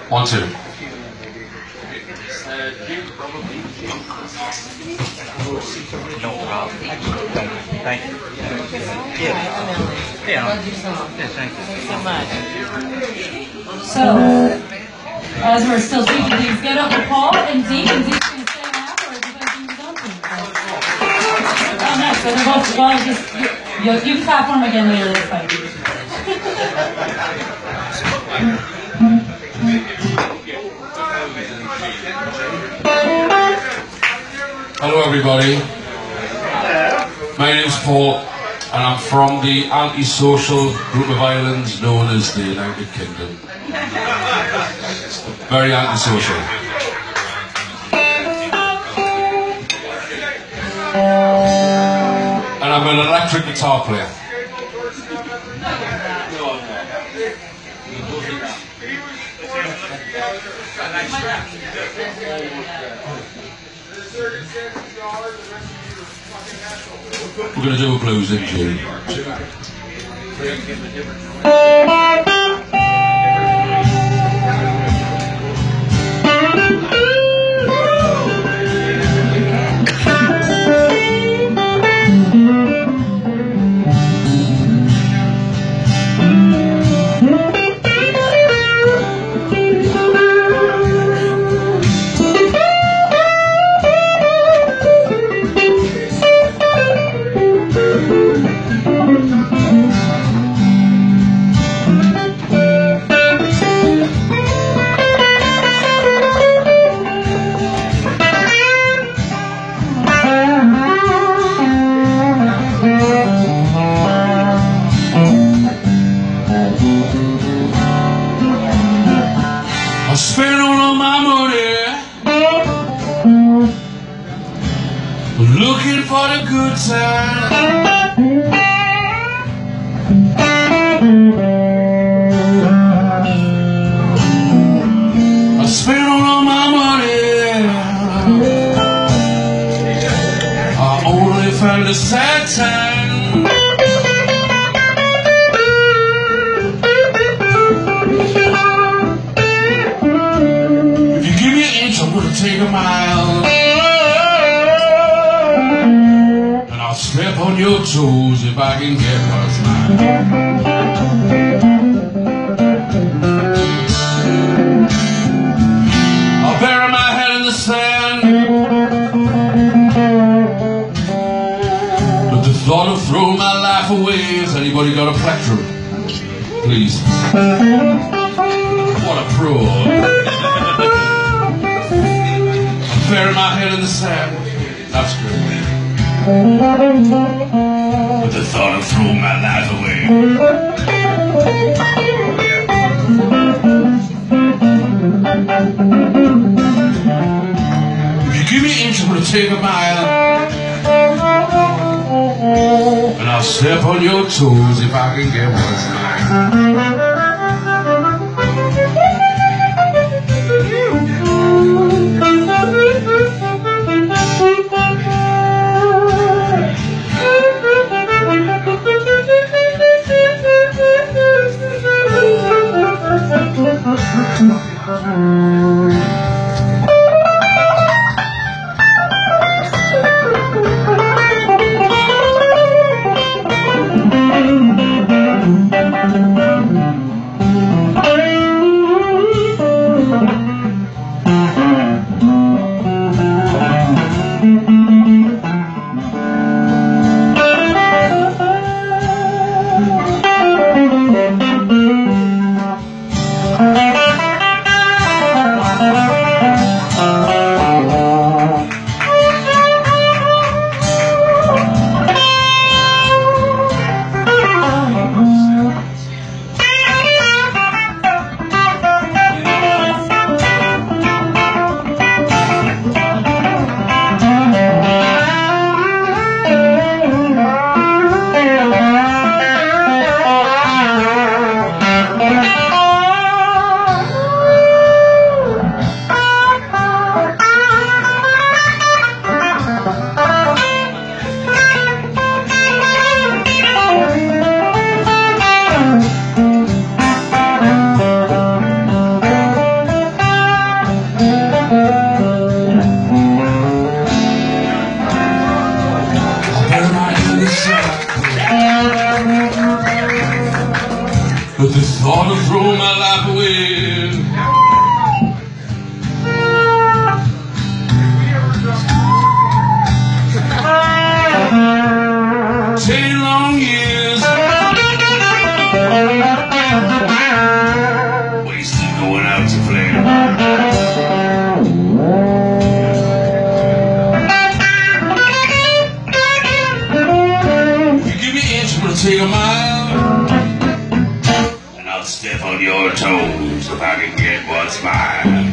1, 2. Thank you. Yeah, thank you so much. So, as we're still speaking, please get up for Paul and Zeke, and Zeke's going to stay afterwards because he's dumping. Oh, no, so they're both, well, just, you can clap for them again later, that's fine. Hello everybody, my name's Paul and I'm from the antisocial group of islands known as the United Kingdom. Very antisocial. And I'm an electric guitar player. We're going to do a blues in June. I spent all of my money looking for the good time. I spent all of my money, I only found a sad time. I'm gonna take a mile, and I'll step on your toes if I can get what's mine. I'll bury my head in the sand, but the thought of throwing my life away. Has anybody got a plectrum? Please. What a pro. Bury my head in the sand. That's good. With the thought of throwing my life away. If you give me an inch, I'm gonna take a mile, and I'll step on your toes if I can get what's mine. but the thought of throwing my life away. 10 long years wasted going out to play. You give me an inch, I'm gonna take a mile, and I'll step on your toes if I can get what's mine.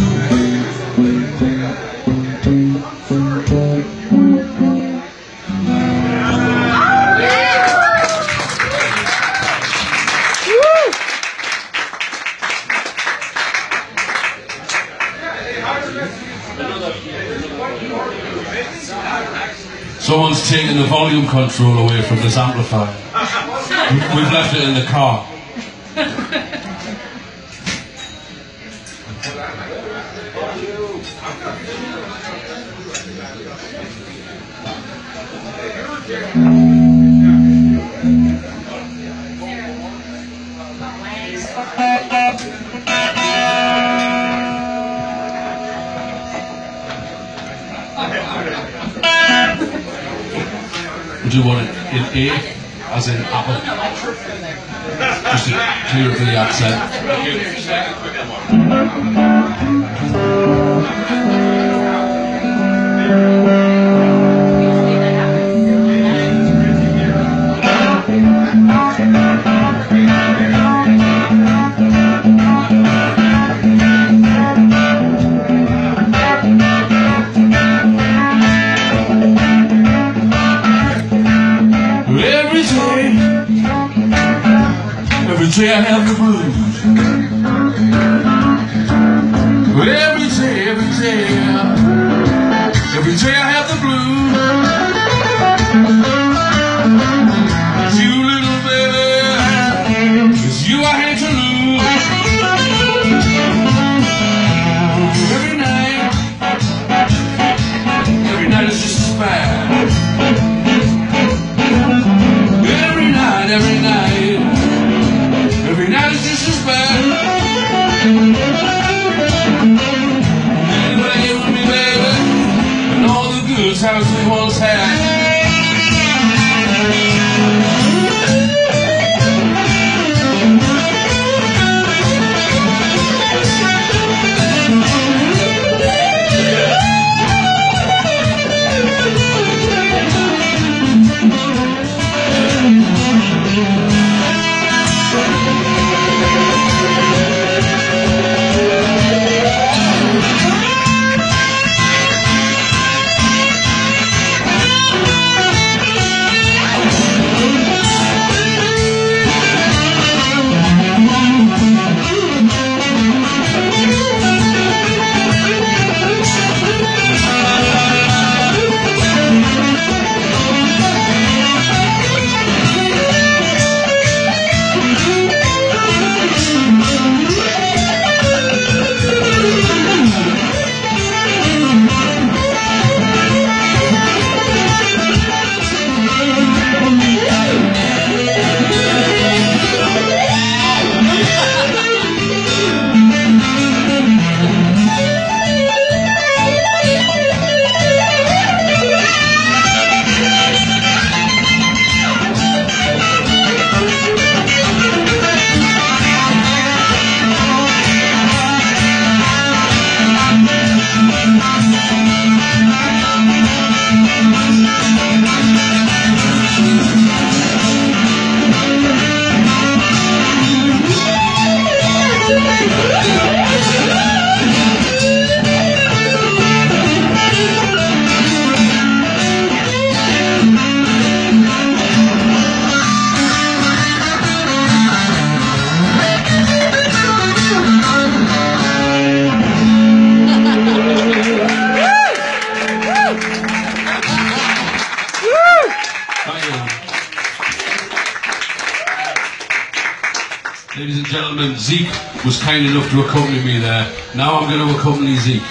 Someone's taken the volume control away from this amplifier. We've left it in the car. Would you want it in A, as in apple? Just to clear it for the accent. Every day I have the blues. Every day I have the blues. It's you, little baby, it's you I hate to lose. Every night is just as bad. Every night is just as bad. Anybody here with me, baby? And all the good times we once had. Ladies and gentlemen, Zeke was kind enough to accompany me there. Now I'm going to accompany Zeke.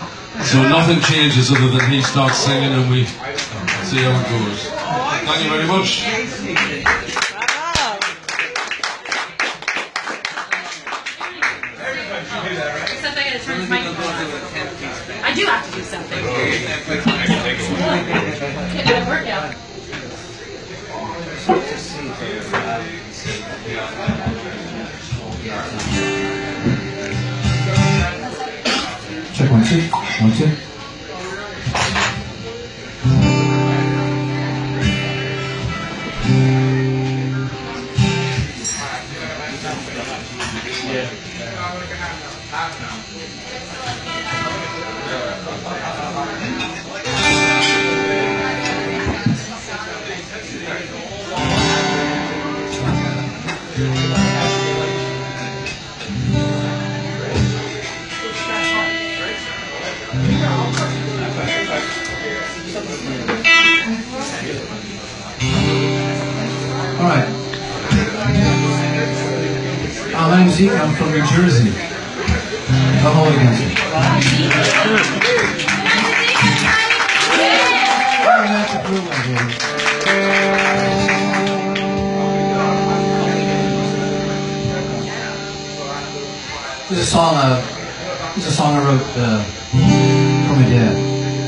So nothing changes other than he starts singing and we see how it goes. Thank you very much. do have to do something. Get my workout. Check 1, 2. 1, 2. Alright. My name's Zeje, I'm from New Jersey. Come hold against me. This is a song I wrote for my dad.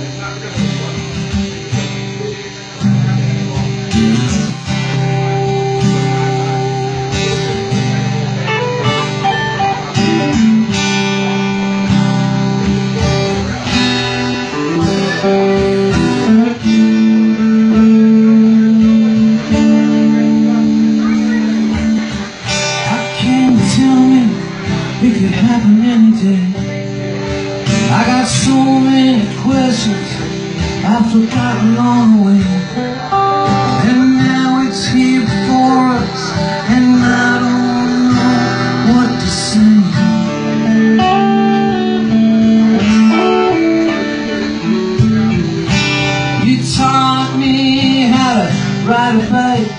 It could happen any day. I got so many questions I've forgotten along the way. And now it's here before us, and I don't know what to say. You taught me how to ride a bike,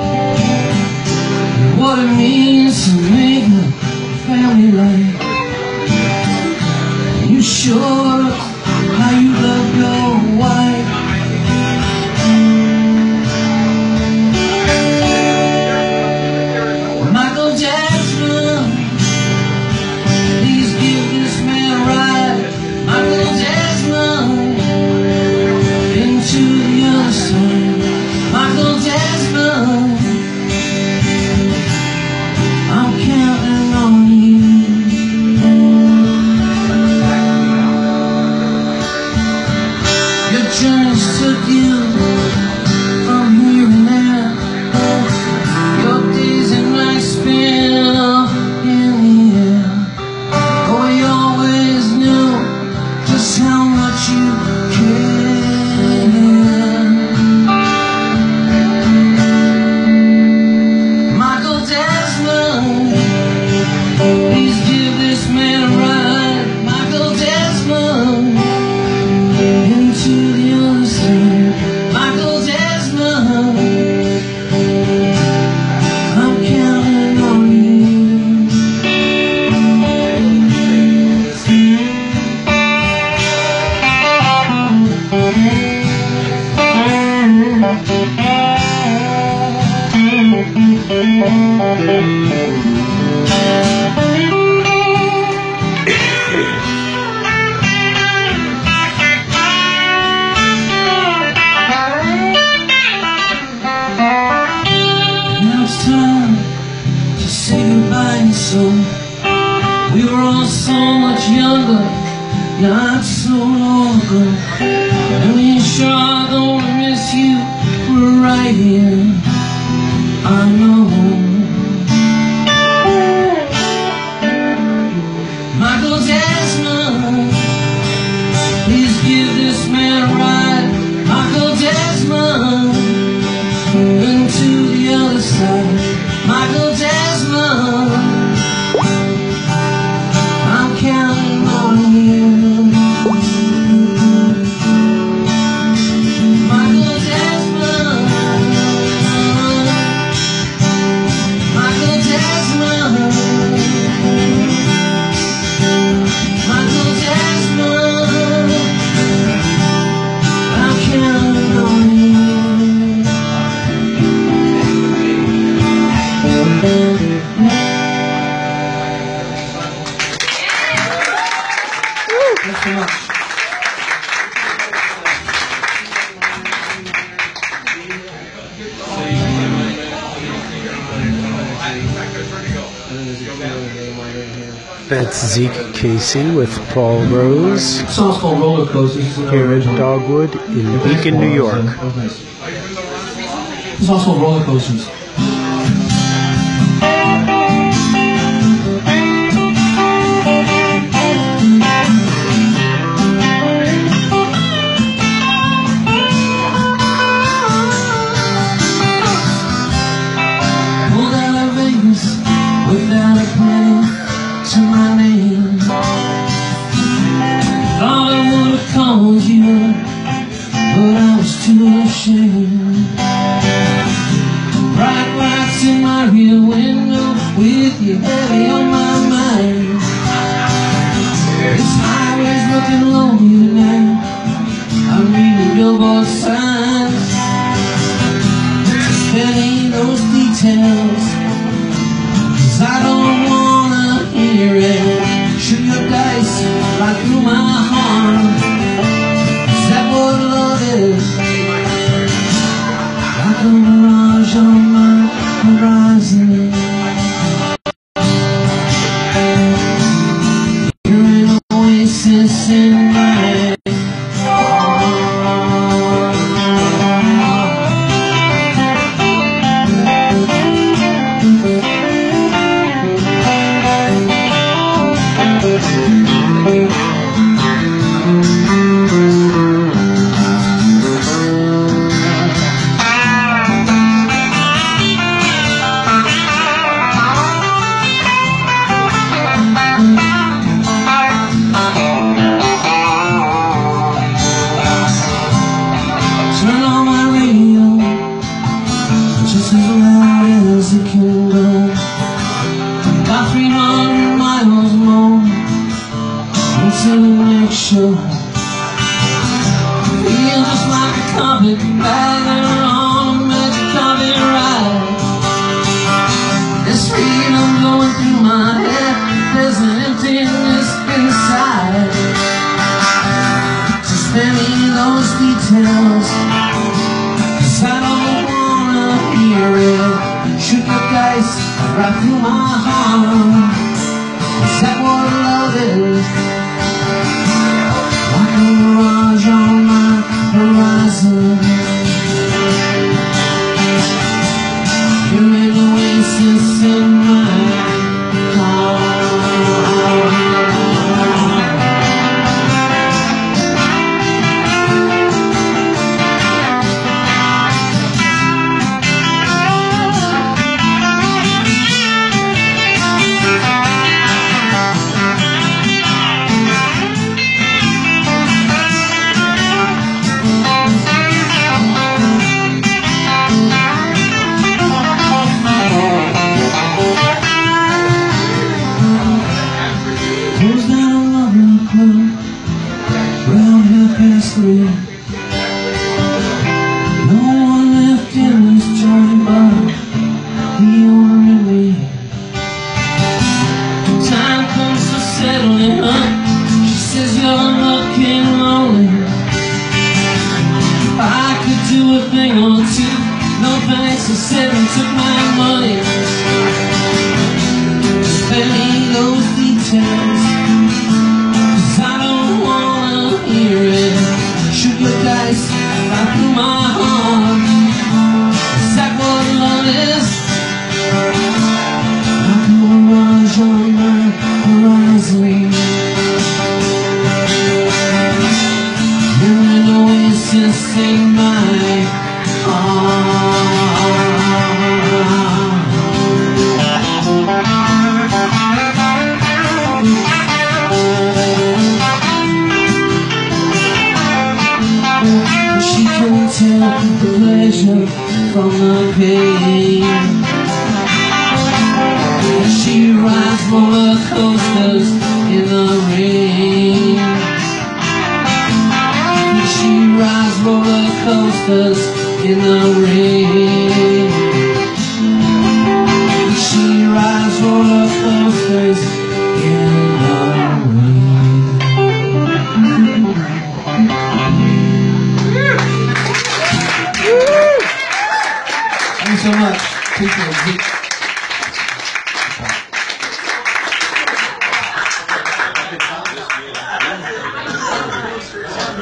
what it means to make a family life. You showed us how you love your wife. Michael Jackson, please give this man a ride. Michael Jackson, into the other side. Michael Jackson, I'm counting on you. Your journeys took you from here and there. Your days and nights spent in the air. Oh, you always knew just how much you cared. Michael Desmond, please give this man a ride. Michael Desmond, into the other side. Michael Desmond, I'm counting on you. Now it's time to say goodbye, and so we were all so much younger, not so long ago. And we sure are gonna miss you. We're right here, I know. Michael Desmond, please give this man a ride. Michael Desmond, into the other side. Michael Desmond, I'm counting on you. Michael Desmond, That's Zeje Carey with Paul Rose. The song's called Roller Coasters. Here at Dogwood in Beacon, New York. This song's called Roller Coasters. Without a penny to my name, thought I would have called you, but I was too ashamed. Bright lights in my rear window, with you heavy on my mind. This highway's looking lonely tonight. I'm reading billboard signs, spelling those details. I don't wanna hear it. Shoot your dice right through my heart. Is that what love is? Like a mirage on my horizon. You're an oasis in my show. Feel just like a carpet bagger on a magic carpet ride. There's freedom going through my head. There's an emptiness inside. Just spare me those details, 'cause I don't wanna hear it. Shoot the dice right through my heart. Is that what love is? Like a mirage on my horizon. You're an oasis in my heart. No one left in this joint but the only me. Time comes to settling up. She says you're looking lonely. I could do a thing or two. No thanks, I said and took my money. Spare me those details, 'cause I don't wanna hear it. Shoot your dice right through my heart. Is that what love is? Like a mirage on my horizon. You're an oasis in my heart. She can tell the pleasure from the pain. She rides roller coasters in the rain. She rides roller coasters in the rain. She rides roller coasters in the rain. Thank you so much. Appreciate it.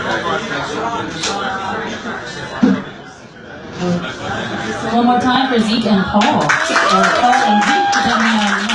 One more time for Zeke and Paul. Or Paul and Zeke, depending on